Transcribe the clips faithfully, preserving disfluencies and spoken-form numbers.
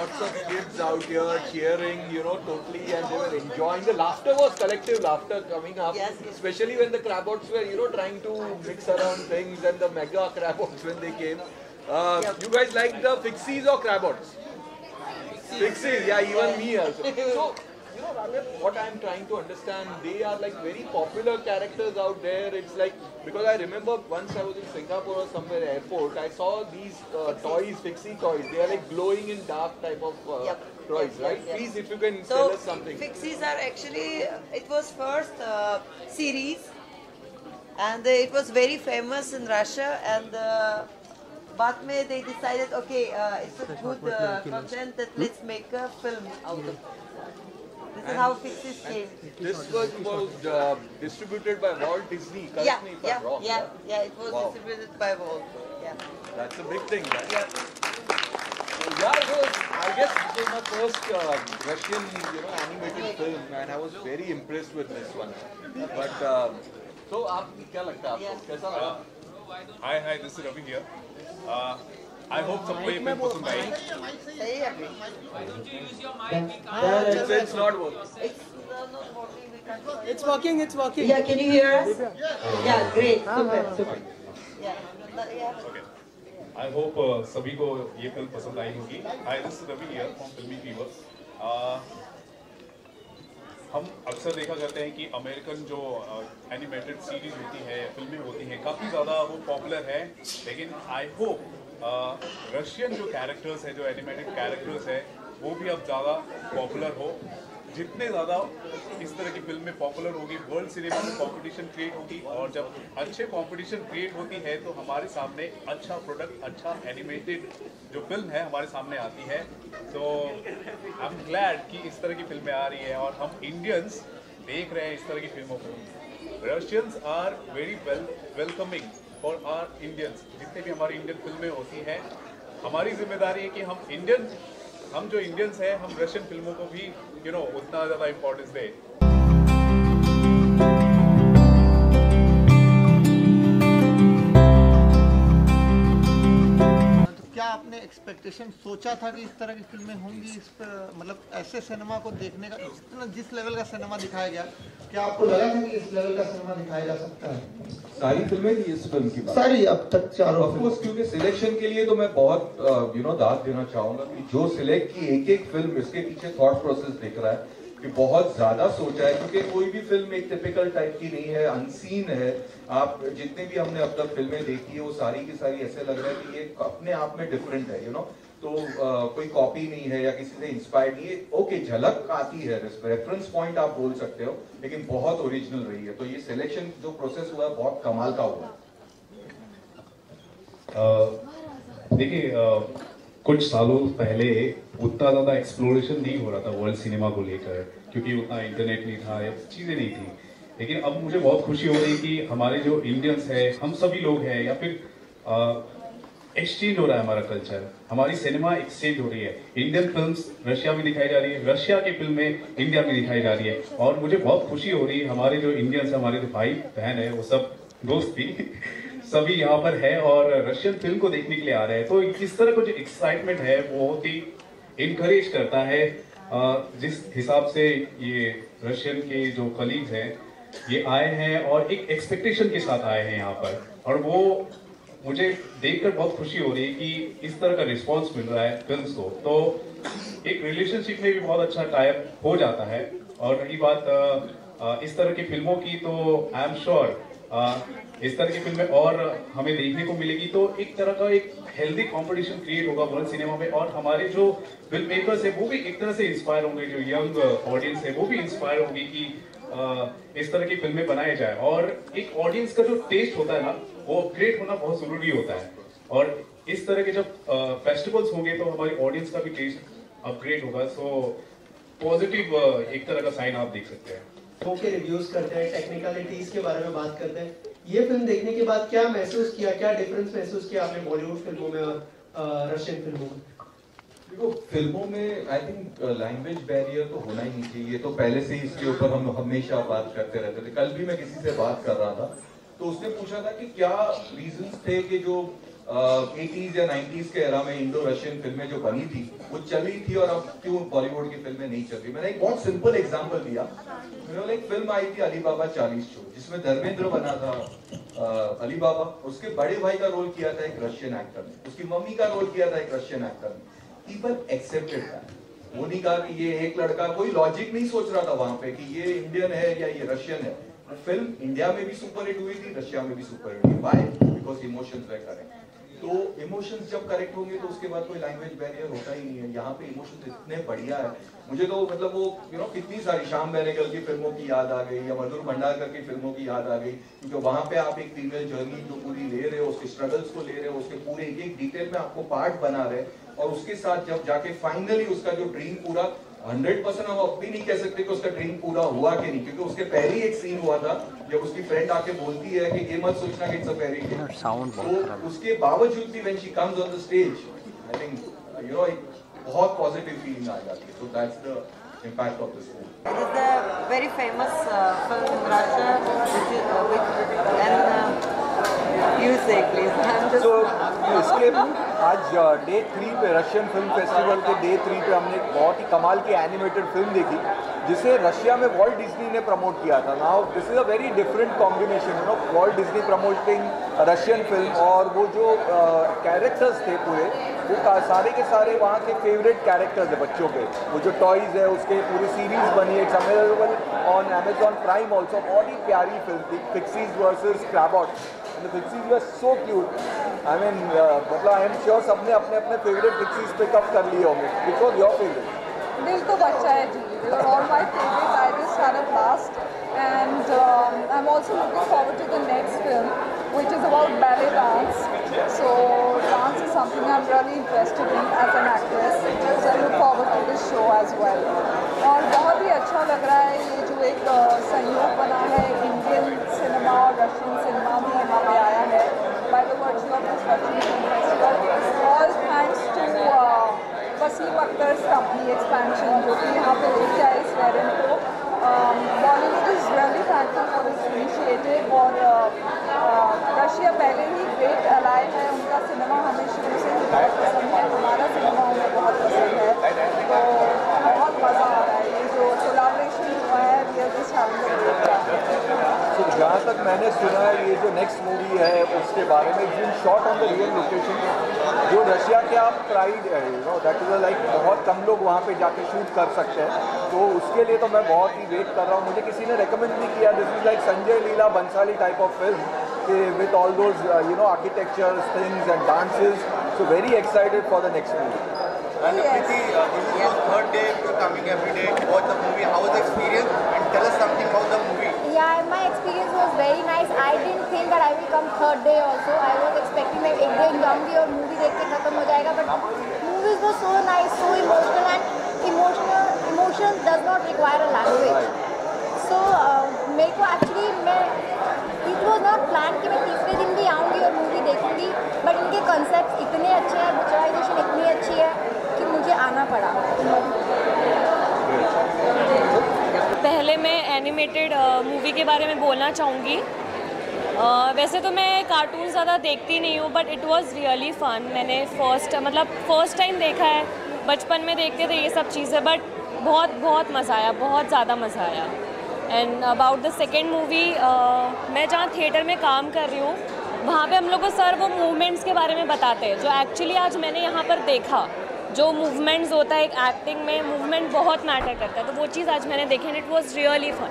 lots of kids out here cheering, you know, totally, and they were enjoying. The laughter was collective laughter coming up, yes, yes. especially when the crabots were, you know, trying to mix around things, and the mega crabots when they came. Uh, yep. You guys like the fixies or crabots? Fixies, yeah, even me also. So, you know, Raghab, what I'm trying to understand, they are like very popular characters out there. It's like, because I remember once I was in Singapore or somewhere airport, I saw these uh, toys, fixie toys. They are like glowing in dark type of uh, yep. toys, yes, right? Yes, yes. Please, if you can so, tell us something. Fixies are actually, it was first uh, series, and uh, it was very famous in Russia, and uh, but they decided, okay, uh, it's a good uh, content that let's make a film out of it. This is and, how Fixies came. This was, was uh, distributed by Walt Disney, correct yeah, me if yeah, I'm wrong. Yeah, yeah, it was wow. distributed by Walt. Yeah. That's a big thing, right? Yeah. Yeah, it was, I guess this was my first uh, Russian, you know, animated film, and I was very impressed with this one. But, uh, so, आप क्या लगता है आपको? कैसा लगा? Hi, hi, this is Ravi here. Uh, I hope सबको ये film पसंद आई. सही है अभी. It's, it's not working. It's not working. We can't. It's working. It's working. Yeah, can you hear us? Yeah, great, super, super. Yeah, yeah. Okay. I hope uh, सभी को ये film पसंद आई होगी. Hi, this is Ravi here from Filmy Fever. Uh, हम अक्सर देखा करते हैं कि अमेरिकन जो एनिमेटेड सीरीज होती है, फिल्में होती हैं, काफ़ी ज़्यादा वो पॉपुलर है. लेकिन आई होप रशियन जो कैरेक्टर्स हैं, जो एनिमेटेड कैरेक्टर्स हैं, वो भी अब ज़्यादा पॉपुलर हो. जितने ज़्यादा इस तरह की फिल्में पॉपुलर होगी, वर्ल्ड सिनेमा में कंपटीशन क्रिएट होगी, और जब अच्छे कंपटीशन क्रिएट होती है तो हमारे सामने अच्छा प्रोडक्ट, अच्छा एनिमेटेड जो फिल्म है हमारे सामने आती है. तो आई एम ग्लैड कि इस तरह की फिल्में आ रही है और हम इंडियंस देख रहे हैं इस तरह की फिल्मों को. Russians are very well welcoming for our Indians. जितने भी हमारी इंडियन फिल्में होती हैं, हमारी जिम्मेदारी है कि हम इंडियन हम जो इंडियंस हैं, हम रशियन फिल्मों को भी यू नो उतना ज़्यादा इम्पोर्टेंस दें. क्या आपने एक्सपेक्टेशन सोचा था कि इस तरह की फिल्में होंगी? इस पर मतलब ऐसे सिनेमा को देखने का जितना जिस लेवल का सिनेमा दिखाया गया, क्या आपको लगा था कि इस लेवल का सिनेमा दिखाया जा सकता है? सारी फिल्में थी इस फिल्म की बात, सारी अब तक चारों ऑफ कोर्स, क्योंकि सिलेक्शन के लिए तो मैं बहुत यू नो दाद देना चाहूंगा कि जो सिलेक्ट की एक एक फिल्म, इसके पीछे थॉट प्रोसेस दिख रहा है कि बहुत ज्यादा सोचा है. क्योंकि कोई भी फिल्म एक टिपिकल टाइप की नहीं है, अनसीन है. आप जितने भी हमने अब तक फिल्में देखी है वो सारी की सारी ऐसे लग रहा है कि ये अपने आप में डिफरेंट है, यू नो. तो uh, कोई कॉपी नहीं है या किसी से इंस्पायर्ड नहीं है. ओके, झलक आती है, रेफरेंस पॉइंट आप बोल सकते हो, लेकिन बहुत ओरिजिनल रही है. तो ये सिलेक्शन जो प्रोसेस हुआ है बहुत कमाल का हुआ. देखिए, uh, कुछ सालों पहले उतना ज़्यादा एक्सप्लोरेशन नहीं हो रहा था वर्ल्ड सिनेमा को लेकर, क्योंकि उतना इंटरनेट नहीं था या चीज़ें नहीं थी. लेकिन अब मुझे बहुत खुशी हो रही है कि हमारे जो इंडियंस हैं, हम सभी लोग हैं, या फिर एक्सचेंज हो रहा है हमारा कल्चर, हमारी सिनेमा एक्सचेंज हो रही है. इंडियन फिल्म्स रशिया में दिखाई जा रही है, रशिया की फिल्में इंडिया में दिखाई जा रही है. और मुझे बहुत खुशी हो रही है, हमारे जो इंडियंस हैं, हमारे जो भाई बहन है, वो सब दोस्त भी सभी यहाँ पर है और रशियन फिल्म को देखने के लिए आ रहे हैं. तो इस तरह का जो एक्साइटमेंट है वो बहुत ही इनकरेज करता है. जिस हिसाब से ये रशियन के जो कलीग्स हैं ये आए हैं और एक एक्सपेक्टेशन के साथ आए हैं यहाँ पर, और वो मुझे देखकर बहुत खुशी हो रही है कि इस तरह का रिस्पांस मिल रहा है फिल्म्स को. तो एक रिलेशनशिप में भी बहुत अच्छा टाइप हो जाता है. और रही बात आ, इस तरह की फिल्मों की, तो आई एम श्योर इस तरह की फिल्में और हमें देखने को मिलेगी. तो एक तरह का एक हेल्दी कंपटीशन क्रिएट होगा वर्ल्ड सिनेमा में, और हमारे जो फिल्म मेकर्स है वो भी एक तरह से इंस्पायर होंगे, जो यंग ऑडियंस है वो भी इंस्पायर होगी कि आ, इस तरह की फिल्में बनाए जाए. और एक ऑडियंस का जो टेस्ट होता है ना, वो अपग्रेड होना बहुत जरूरी होता है. और इस तरह के जब फेस्टिवल्स होंगे तो हमारी ऑडियंस का भी टेस्ट अपग्रेड होगा. सो पॉजिटिव एक तरह का साइन आप देख सकते हैं. के रिव्यूज करते हैं, टेक्निकलिटीज के बारे में बात करते हैं. ये फिल्म देखने के बाद क्या महसूस किया, क्या डिफरेंस महसूस किया आपने बॉलीवुड फिल्मों में और रशियन फिल्मों में? देखो, फिल्मों में आई थिंक लैंग्वेज बैरियर तो होना ही नहीं चाहिए. तो पहले से ही इसके ऊपर हम हमेशा बात करते रहते थे. कल भी मैं किसी से बात कर रहा था तो उसने पूछा था कि क्या रीजंस थे कि जो एटीज या नाइन्टीज के एरा में इंडो रशियन फिल्में जो बनी थी वो चली थी और अब क्यों बॉलीवुड की फिल्में नहीं चल रही। मैंने एक बहुत सिंपल एग्जांपल दिया। मेरे एक फिल्म आई थी अली बाबा चालीस चोर, जिसमें धर्मेंद्र बना था अली बाबा, उसके बड़े भाई का रोल किया था एक रशियन एक्टर ने, उसकी मम्मी का रोल किया था एक रशियन एक्टर ने। People accepted that. वो नहीं कहा कि ये एक लड़का, कोई लॉजिक नहीं सोच रहा था वहां पे कि ये इंडियन है या ये रशियन है। फिल्म इंडिया में भी सुपर हिट हुई थी, रशिया में भी सुपर हिट हुई। Why? Because emotions were correct. तो इमोशंस जब करेक्ट होंगे तो उसके बाद कोई लैंग्वेज बैरियर होता ही नहीं है। यहाँ पे इमोशंस इतने बढ़िया है, मुझे तो मतलब वो यू नो कितनी सारी श्याम बेनेगल की फिल्मों की याद आ गई या मधुर भंडारकर की फिल्मों की याद आ गई, क्योंकि वहां पे आप एक फीमेल जर्नी जो पूरी ले रहे हो, उसके स्ट्रगल्स को ले रहे हो, उसके पूरे एक एक डिटेल में आपको पार्ट बना रहे, और उसके साथ जब जाके फाइनली उसका जो ड्रीम पूरा हंड्रेड परसेंट हम अब भी नहीं कह सकते कि उसका ड्रीम पूरा हुआ कि नहीं, क्योंकि उसके पहले एक सीन हुआ था जब उसकी फ्रेंड आके बोलती है कि ये मत सोचना कि इट्स अ फेरी टेल। तो उसके बावजूद भी when she comes on the stage, I think you know एक बहुत पॉजिटिव फीलिंग आ जाती है। So that's the impact of this film. It is a very famous uh, film in Russia, which is, uh, which, and uh, you say please. I'm just So इसके आज day three पे Russian film festival के day three पे हमने एक बहुत ही कमाल की एनिमेटेड फिल्म देखी जिसे रशिया में वॉल्ट डिज्नी ने प्रमोट किया था। Now this is a very different combination, you know, Walt Disney promoting Russian film, और वो जो कैरेक्टर्स uh, थे पूरे वो सारे के सारे वहाँ के फेवरेट कैरेक्टर्स है बच्चों के। वो जो टॉयज़ है उसके पूरी सीरीज बनी है, it's available on Amazon Prime also. बहुत ही प्यारी फिल्म थी, Fixies versus Crabots. The fixies were so cute. I mean, uh, मतलब I am sure सबने अपने अपने favorite fixies pick up कर लिए होंगे. Which was your favorite? दिल तो बच्चा है जी. They were all my favorites. I just had a blast, and um, I'm also looking forward to the next film, which is about ballet dance. So dance is something I'm really interested in as an actress. So I look forward to this show as well. और बहुत ही अच्छा लग रहा है ये जो एक संयोग बना है, इंडियन सिनेमा और रशियन सिनेमा भी यहाँ पे आया है by the virtue of this Russian Film Festival. All thanks to uh, Wasim Akhtar's company expansion जो कि यहाँ पे लेके आए इस वेरिएंट को। Bollywood is really thankful for this initiative, और रशिया पहले ही ग्रेट अलाय है, उनका सिनेमा हमें शुरू से ही बहुत पसंद है, हमारा सिनेमा उन्हें बहुत पसंद है, तो बहुत मज़ा आ रहा है। ये जो कोलैबोरेशन हुआ है we are just having a great time. तो जहाँ तक मैंने सुना है ये जो नेक्स्ट मूवी है उसके बारे में, it's been shot on the real location, जो रशिया के आप प्राइड है, you know, that is like बहुत कम लोग वहाँ पे जाके शूट कर सकते हैं। तो उसके लिए तो मैं बहुत ही वेट कर रहा हूँ। मुझे किसी ने रेकमेंड भी किया, this is like Sanjay Leela Bhansali type of film with all those you know architecture things and dances. So very excited for the next movie. And Preeti, uh, this is your third day to coming every day to watch the movie. How was the experience? And tell us something about the movie. Yeah, my experience was very nice. I didn't think that I will come third day also. I was expecting like एक दिन जाऊंगी और movie देख के खत्म हो जाएगा. But movies were so nice, so emotional, and emotional emotion does not require a language. So uh, मेरे को actually मैं it was not planned कि मैं तीसरे दिन भी आऊँगी और मूवी देखूँगी. But इनके concepts इतने अच्छे हैं, पिक्चराइजेशन इतनी अच्छी है कि मुझे आना पड़ा। पहले मैं एनिमेटेड मूवी के बारे में बोलना चाहूँगी। uh, वैसे तो मैं कार्टून ज़्यादा देखती नहीं हूँ, but it was really fun. मैंने फर्स्ट मतलब फर्स्ट टाइम देखा है, बचपन में देखते थे ये सब चीज़ें, बट बहुत बहुत मज़ा आया, बहुत ज़्यादा मज़ा आया। And about the second movie, मैं जहाँ थिएटर में काम कर रही हूँ वहाँ पे हम लोग को सर वो मूवमेंट्स के बारे में बताते हैं, जो एक्चुअली आज मैंने यहाँ पर देखा। जो मूवमेंट्स होता है एक एक्टिंग में, मूवमेंट बहुत मैटर करता है, तो वो चीज़ आज मैंने देखी and it was really fun.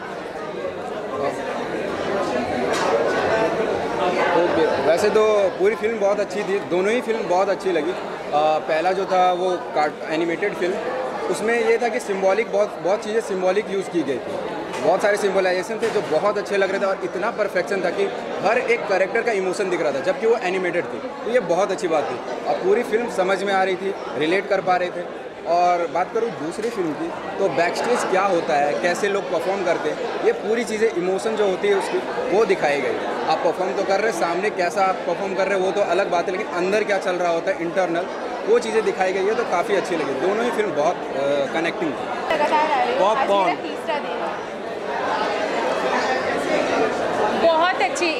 वैसे तो पूरी फिल्म बहुत अच्छी थी, दोनों ही फिल्म बहुत अच्छी लगी। आ, पहला जो था वो कार्ट एनिमेटेड फिल्म, उसमें ये था कि सिंबॉलिक बहुत बहुत चीज़ें सिंबॉलिक यूज़ की गई थी, बहुत सारे सिंबलाइजेशन थे जो बहुत अच्छे लग रहे थे, और इतना परफेक्शन था कि हर एक कैरेक्टर का इमोशन दिख रहा था, जबकि वो एनिमेटेड थी। तो ये बहुत अच्छी बात थी, और पूरी फिल्म समझ में आ रही थी, रिलेट कर पा रहे थे। और बात करूँ दूसरी फिल्म की, तो बैक स्टेज क्या होता है, कैसे लोग परफॉर्म करते हैं, ये पूरी चीज़ें इमोशन जो होती है उसकी वो दिखाई गई। आप परफॉर्म तो कर रहे हैं, सामने कैसा आप परफॉर्म कर रहे हैं वो तो अलग बात है, लेकिन अंदर क्या चल रहा होता है इंटरनल, वो चीज़ें दिखाई गई है, तो काफ़ी अच्छी लगी। दोनों ही फिल्म बहुत कनेक्टिंग थी। बहुत अच्छी इवन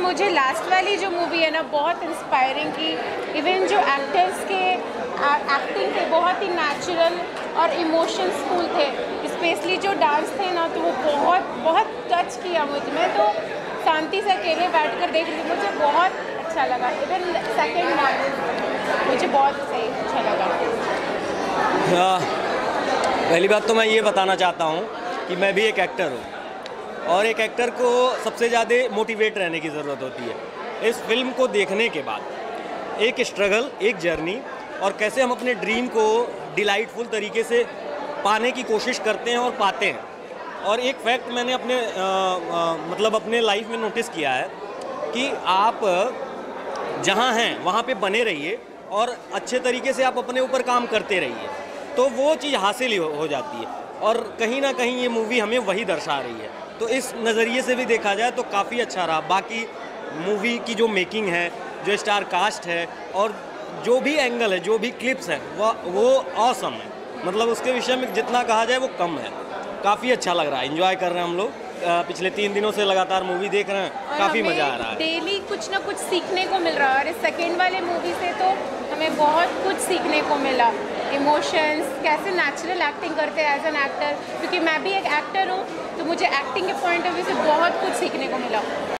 मुझे लास्ट वाली जो मूवी है ना बहुत इंस्पायरिंग की। इवन जो एक्टर्स के एक्टिंग थे बहुत ही नेचुरल और इमोशंस फुल थे, स्पेशली जो डांस थे ना तो वो बहुत बहुत टच किया मुझे। मैं तो शांति से अकेले बैठ कर देख रही थी, मुझे बहुत अच्छा लगा। इवन सेकेंड वन मुझे बहुत सही अच्छा लगा। हाँ, पहली बात तो मैं ये बताना चाहता हूँ कि मैं भी एक एक्टर हूँ और एक एक्टर को सबसे ज़्यादा मोटिवेट रहने की ज़रूरत होती है। इस फिल्म को देखने के बाद एक स्ट्रगल, एक जर्नी और कैसे हम अपने ड्रीम को डिलाइटफुल तरीके से पाने की कोशिश करते हैं और पाते हैं। और एक फैक्ट मैंने अपने आ, आ, मतलब अपने लाइफ में नोटिस किया है कि आप जहाँ हैं वहाँ पे बने रहिए और अच्छे तरीके से आप अपने ऊपर काम करते रहिए तो वो चीज़ हासिल ही हो, हो जाती है। और कहीं ना कहीं ये मूवी हमें वही दर्शा रही है। तो इस नज़रिए से भी देखा जाए तो काफ़ी अच्छा रहा। बाकी मूवी की जो मेकिंग है, जो स्टार कास्ट है और जो भी एंगल है, जो भी क्लिप्स हैं वो वो ऑसम है। मतलब उसके विषय में जितना कहा जाए वो कम है। काफ़ी अच्छा लग रहा है, एंजॉय कर रहे हैं हम लोग। पिछले तीन दिनों से लगातार मूवी देख रहे हैं, काफ़ी मज़ा आ रहा है। डेली कुछ ना कुछ सीखने को मिल रहा है और इस सेकेंड वाले मूवी से तो हमें बहुत कुछ सीखने को मिला। इमोशंस, कैसे नेचुरल एक्टिंग करते हैं एज एन एक्टर, क्योंकि मैं भी एक एक्टर हूँ तो मुझे एक्टिंग के पॉइंट ऑफ व्यू से बहुत कुछ सीखने को मिला।